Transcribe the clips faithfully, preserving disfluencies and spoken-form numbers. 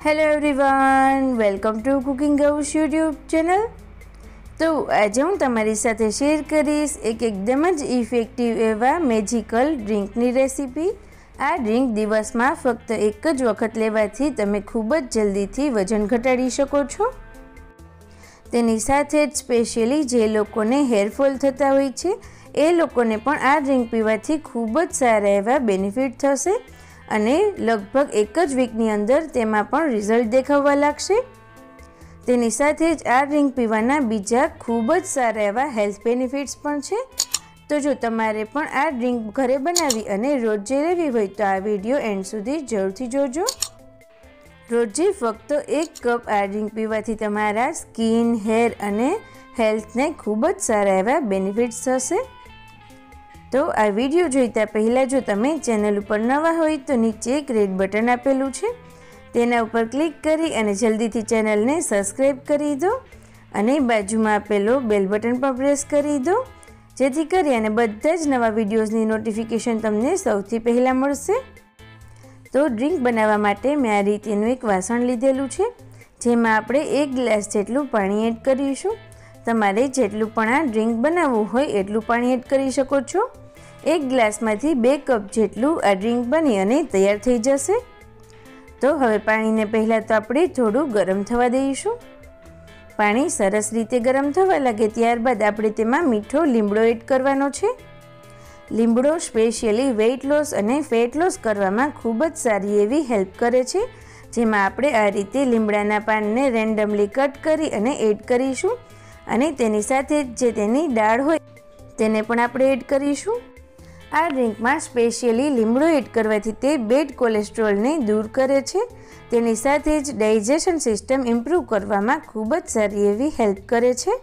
Hello everyone, welcome to cooking house YouTube channel. तो आज हूँ तमारी साथे शेर करीश एक एकदम ज इफेक्टिव एवा मेजिकल ड्रिंकनी रेसिपी। आ ड्रिंक दिवस में फक्त एक ज वखत लेवाथी तमे खूब ज जल्दीथी वजन घटाड़ी शको छो। तेनी साथे ज स्पेशियली जे लोकोने हेरफॉल थता होय छे ए लोकोने पण आ ड्रिंक पीवाथी खूब ज सारा एवा बेनिफिट थशे અને લગભગ એક જ વીકની અંદર તેમાં પણ રિઝલ્ટ દેખાવા લાગશે। તેની સાથે જ આ ડ્રિંક પીવાના બીજા ખૂબ જ સારા એવા હેલ્થ બેનિફિટ્સ પણ છે। તો જો તમારે પણ આ ડ્રિંક ઘરે બનાવી અને રોજે લેવી હોય તો આ વિડીયો એન્ડ સુધી જરૂરથી જોજો। રોજે ફક્ત એક કપ આ ડ્રિંક પીવાથી તમારા સ્કિન, હેર અને હેલ્થને ખૂબ જ સારા એવા બેનિફિટ્સ થશે। तो आ वीडियो जोईता पहला जो तमे चेनल पर नवा होय तो नीचे एक रेड बटन आपेलू छे तेना उपर क्लिक करी अने जल्दीथी चेनल ने सब्सक्राइब करी दो अने बाजुमां आपेलो बेल बटन पर प्रेस करी दो जेथी करी अने बधा ज नवा विडियोजनी नोटिफिकेशन तमने सौथी पहला मळशे। तो ड्रिंक बनावा माटे मैं आ रीतेनुं एक वासण लीधेलुं छे जेमां आपणे एक ग्लास जेटलुं पाणी एड करीशुं। तमारे जेटलुं पण आ ड्रिंक बनाववुं होय एटलुं पाणी एड करी शको छो। एक ग्लास में बे कप जेटलू आ ड्रिंक बनी अने तैयार थई जशे। तो हवे पानी ने पहला तो आपणे थोड़ुं गरम थवा दईशुं। पानी सरस रीते गरम थवा लागे त्यारबाद आपणे तेमां मीठो લીમડો एड करवानो छे। લીમડો स्पेशियली वेट लॉस अने फेट लॉस करवामां खूब ज सारी एवी हेल्प करे छे। जेमां आपणे आ रीते લીમડાના पानने रेन्डमली कट करी अने एड करीशुं अने तेनी साथे जे तेनी दाळ होय तेने पण आपणे एड करीशुं। आ ड्रिंक में स्पेशियली લીમડો एड करवाथी ते बेड कोलेस्ट्रोल ने दूर करे छे। तेनी साथे ज डाइजेशन सिस्टम इम्प्रूव करवामां खूब ज सारी एवी हेल्प करे छे।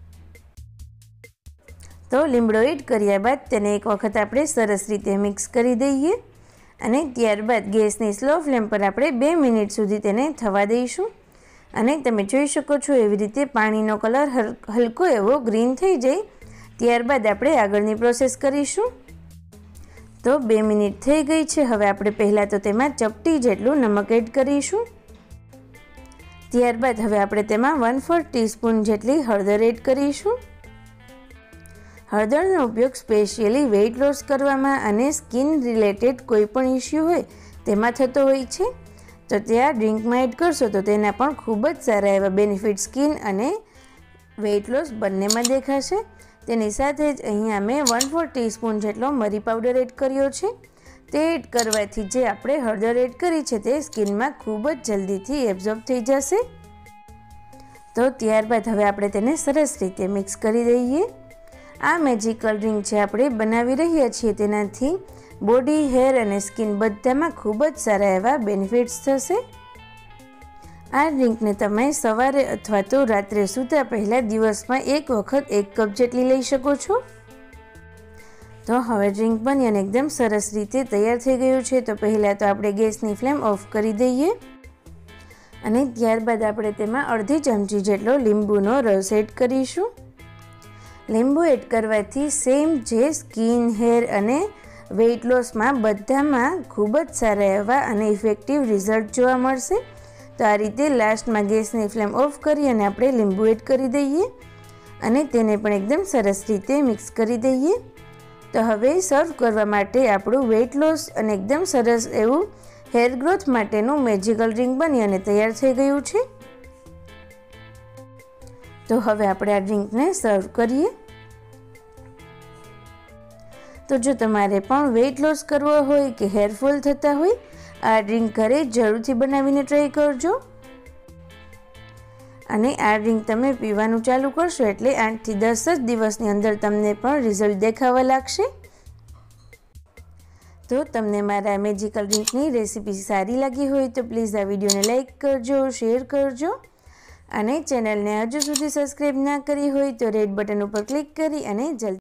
तो લીમડો एड कर्या बाद तेने एक वखत आपणे सरस रीते मिक्स करी दईए अने त्यारबाद गैसनी स्लो फ्लेम पर आपणे बे मिनिट सुधी तेने थवा दईशुं। अने तमे जोई शको छो एवी रीते पाणीनो कलर हलको एवो ग्रीन थई जाय त्यारबाद आपणे आगळनी प्रोसेस करीशुं। तो बे मिनिट थई गई छे। हवे आपणे पहला तो तेमां चपटी जेटलुं नमक एड करीशुं। त्यारबाद हवे आपणे तेमां वन फोर टीस्पून जेटली हळदर एड करीशुं। हळदरनो उपयोग स्पेशियली वेट लॉस करवामां अने स्किन रिलेटेड कोईपण इश्यू होय तेमां थतो होय छे। तो ते आ ड्रिंकमां एड करशो तो तेना पण खूब ज सारा एवा बेनिफिट स्किन अने वेट लॉस बंनेमां देखाशे। तेनी साथे ज अहींया मैं वन फोर टीस्पून जेटलो मरी पाउडर एड कर्यो छे। ते एड करवाथी जे आपणे हळदर एड करी छे ते स्किनमां खूब ज जल्दीथी एब्जॉर्ब थई जशे। तो त्यारबाद हवे आपणे तेने सरस रीते मिक्स करी दईए। आ मेजिकल ड्रिंक जे आपणे बनावी रह्या छीए तेनाथी बॉडी, हेर अने स्किन बधामां खूब ज सारा एवा बेनिफिट्स थशे। आ ड्रिंक ने तमे सवारे अथवा तो रात्रे सूता पहला दिवस में एक वखत एक कप जेटली लई शको छो। तो हवे ड्रिंक बनी अने एकदम सरस रीते तैयार थई गयुं छे। तो पहला तो आपणे गैसनी फ्लेम ऑफ करी दईए अने त्यारबाद आपणे तेमां अर्धी चमची जेटलो લીંબુનો रस एड करीशुं। લીંબુ एड करवाथी सेम जे स्किन, हेर अने वेट लॉस में बधामां खूब ज सारा एवा अने इफेक्टिव रिजल्ट जोवा मळशे। तो आ रीते लास्ट में गैसनी फ्लेम ऑफ करी अने आपणे લીંબુ एड करी दईए अने तेने पण एकदम सरस रीते मिक्स करी दईए। तो हवे सर्व करवा माटे आपणुं वेट लॉस अने एकदम सरस एवुं हेर ग्रोथ माटेनुं मेजिकल ड्रिंक बनी अने तैयार थई गयुं छे। तो हवे आपणे आ ड्रिंकने सर्व करीए। तो जो तमारे पण वेट लॉस करवो होय के हेरफॉल थता होय आ ड्रिंक घरे जरूरथी बनावीने ट्राय करजो। अने आ ड्रिंक तमे पीवानुं चालू करशो एटले आठ थी दस ज दिवसनी अंदर तमने पण रिजल्ट देखावा लागशे। तो तमने मारा मेजिकल ड्रिंकनी रेसिपी सारी लागी होय तो प्लीज आ विडियोने लाइक करजो, शेर करजो अने चेनलने हजू सुधी सब्सक्राइब ना करी होय तो रेड बटन पर क्लिक करी अने जल्दी